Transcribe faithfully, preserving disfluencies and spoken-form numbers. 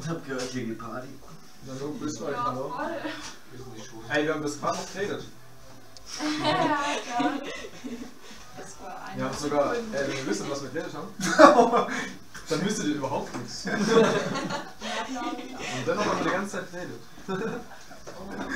Ich hab gehört, hier geht Party. Na so, bist du Ja, hallo? voll. Ey, wir haben das gerade noch geredet. Ja, ja. Das war ein. Wir haben sogar, äh, wenn ihr wisst, was wir geredet haben, dann wüsstet ihr überhaupt nichts. Und dennoch haben wir die ganze Zeit geredet.